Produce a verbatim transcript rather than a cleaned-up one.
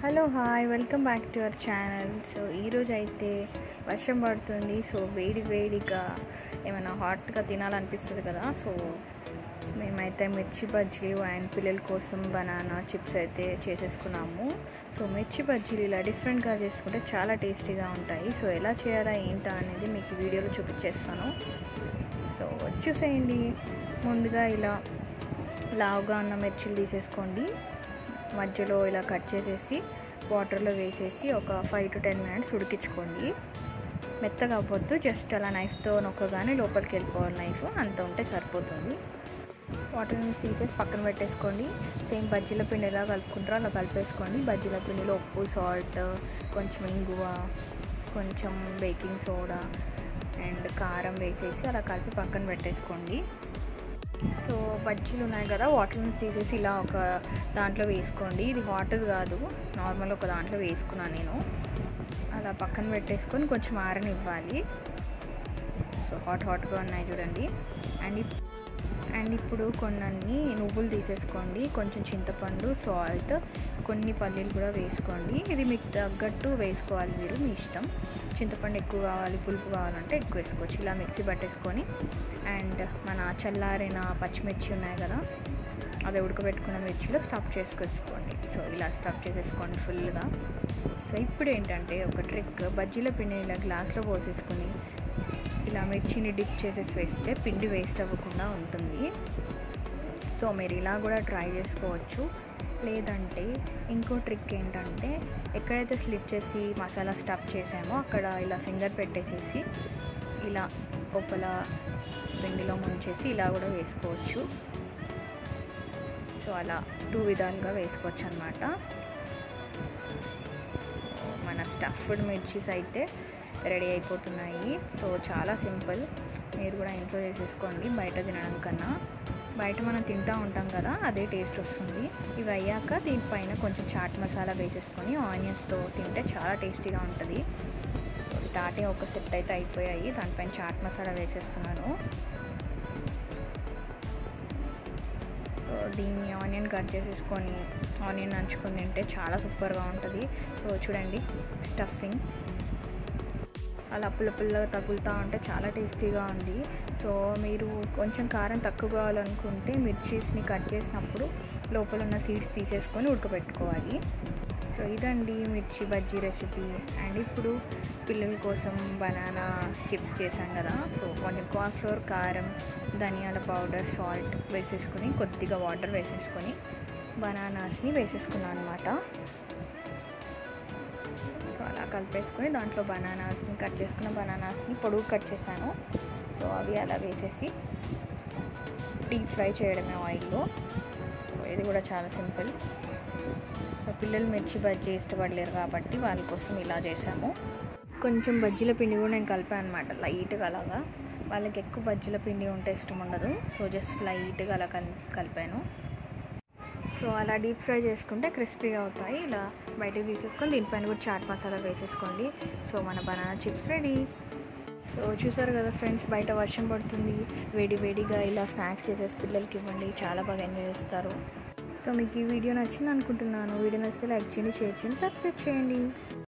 Hello hi welcome back to our channel. So ఈరోజు అయితే వర్షం పడుతుంది. సో వేడి వేడిగా ఏమైనా హాట్గా తినాలనిపిస్తుంది కదా. సో మేమైతే మిర్చి బజ్జీలు అండ్ పిల్లల కోసం బనానా చిప్స్ అయితే చేసేసుకున్నాము. సో మిర్చి బజ్జీలు ఇలా డిఫరెంట్గా చేసుకుంటే చాలా టేస్టీగా ఉంటాయి. సో ఎలా చేయాలా ఏంటా అనేది మీకు వీడియోలో చూపించేస్తాను. సో చూసేయండి. ముందుగా ఇలా లావుగా ఉన్న మిర్చిలు తీసేసుకోండి. మధ్యలో ఇలా కట్ చేసేసి వాటర్లో వేసేసి ఒక ఫైవ్ టు టెన్ మినిట్స్ ఉడికించుకోండి. మెత్తగా అవ్వద్దు, జస్ట్ అలా నైఫ్తో నొక్కగానే లోపలికి వెళ్ళిపోవాలి. నైఫ్ అంత ఉంటే సరిపోతుంది. వాటర్ నుంచి తీసేసి పక్కన పెట్టేసుకోండి. సేమ్ బజ్జీల పిండి ఎలా కలుపుకుంటారో అలా కలిపేసుకోండి. బజ్జీల పిండిలో ఉప్పు, సాల్ట్, కొంచెం ఇంగువ, కొంచెం బేకింగ్ సోడా అండ్ కారం వేసేసి అలా కలిపి పక్కన పెట్టేసుకోండి. సో బజ్జీలు ఉన్నాయి కదా, వాటర్ నుంచి తీసేసి ఇలా ఒక దాంట్లో వేసుకోండి. ఇది హాట్ది కాదు, నార్మల్ ఒక దాంట్లో వేసుకున్నాను నేను. అలా పక్కన పెట్టేసుకొని కొంచెం ఆరనివ్వాలి. సో హాట్ హాట్గా ఉన్నాయి చూడండి. అండ్ అండ్ ఇప్పుడు కొన్ని నువ్వులు తీసేసుకోండి, కొంచెం చింతపండు, సాల్ట్, కొన్ని పల్లీలు కూడా వేసుకోండి. ఇది మీకు తగ్గట్టు వేసుకోవాలి, మీరు మీ ఇష్టం. చింతపండు ఎక్కువ కావాలి, పులుపు కావాలంటే ఎక్కువ వేసుకోవచ్చు. ఇలా మిక్సీ పట్టేసుకొని అండ్ మన చల్లారిన పచ్చిమిర్చి ఉన్నాయి కదా, అవి ఉడకబెట్టుకున్న మిర్చిలో స్టఫ్ చేసుకేసుకోండి. సో ఇలా స్టఫ్ చేసేసుకోండి ఫుల్గా. సో ఇప్పుడు ఏంటంటే ఒక ట్రిక్, బజ్జీల పిండి ఇలా గ్లాస్లో పోసేసుకొని ఇలా మిర్చిని డిప్ చేసేసి వేస్తే పిండి వేస్ట్ అవ్వకుండా ఉంటుంది. సో మీరు ఇలా కూడా ట్రై చేసుకోవచ్చు. లేదంటే ఇంకో ట్రిక్ ఏంటంటే, ఎక్కడైతే స్లిప్ చేసి మసాలా స్టఫ్ చేసామో అక్కడ ఇలా ఫింగర్ పెట్టేసేసి ఇలా లోపల పిండిలో ముంచేసి ఇలా కూడా వేసుకోవచ్చు. సో అలా టూ విధాలుగా వేసుకోవచ్చు అన్నమాట. మన స్టఫ్డ్ మిర్చీస్ అయితే రెడీ అయిపోతున్నాయి. సో చాలా సింపుల్, మీరు కూడా ఇంట్లో చేసేసుకోండి బయట తినడం కన్నా. బయట మనం తింటూ ఉంటాం కదా, అదే టేస్ట్ వస్తుంది. ఇవి అయ్యాక దీనిపైన కొంచెం చాట్ మసాలా వేసేసుకొని ఆనియన్స్తో తింటే చాలా టేస్టీగా ఉంటుంది. సో స్టార్టింగ్ ఒక సెట్ అయితే అయిపోయాయి, దానిపైన చాట్ మసాలా వేసేస్తున్నాను. సో దీన్ని ఆనియన్ కట్ చేసేసుకొని ఆనియన్ నంచుకొని తింటే చాలా సూపర్గా ఉంటుంది. సో చూడండి, స్టఫింగ్ అలా పుల్ల పుల్లగా తగులుతూ ఉంటే చాలా టేస్టీగా ఉంది. సో మీరు కొంచెం కారం తక్కువ కావాలనుకుంటే మిర్చీస్ని కట్ చేసినప్పుడు లోపల ఉన్న సీడ్స్ తీసేసుకొని ఉడకబెట్టుకోవాలి. సో ఇదండి మిర్చి బజ్జీ రెసిపీ. అండ్ ఇప్పుడు పిల్లల కోసం బనానా చిప్స్ చేశాం కదా. సో కొంచెం కార్న్ ఫ్లోర్, కారం, ధనియాల పౌడర్, సాల్ట్ వేసేసుకొని కొద్దిగా వాటర్ వేసేసుకొని బనానాస్ని వేసేసుకున్నాను అనమాట. సో అలా కలిపేసుకొని దాంట్లో బనానాస్ని కట్ చేసుకున్న బనానాస్ని పొడుగు కట్ చేశాను. సో అవి అలా వేసేసి డీప్ ఫ్రై చేయడమే ఆయిల్లో. సో ఇది కూడా చాలా సింపుల్. సో పిల్లలు మిర్చి బజ్జీ ఇష్టపడలేరు కాబట్టి వాళ్ళ కోసం ఇలా చేసాము. కొంచెం బజ్జీల పిండి కూడా నేను కలిపాను అనమాట, లైట్గా అలాగా. వాళ్ళకి ఎక్కువ బజ్జీల పిండి ఉంటే ఇష్టం ఉండదు. సో జస్ట్ లైట్గా అలా కల్ కలిపాను. సో అలా డీప్ ఫ్రై చేసుకుంటే క్రిస్పీగా అవుతాయి. ఇలా బయటకు తీసేసుకొని దీనిపైన కూడా చాట్ మసాలా వేసేసుకోండి. సో మన బనానా చిప్స్ రెడీ. సో చూసారు కదా ఫ్రెండ్స్, బయట వర్షం పడుతుంది, వేడి వేడిగా ఇలా స్నాక్స్ చేసేసి పిల్లలకి ఇవ్వండి, చాలా బాగా ఎంజాయ్ చేస్తారు. సో మీకు ఈ వీడియో నచ్చింది అనుకుంటున్నాను. వీడియో నచ్చితే లైక్ చేయండి, షేర్ చేయండి, సబ్స్క్రైబ్ చేయండి.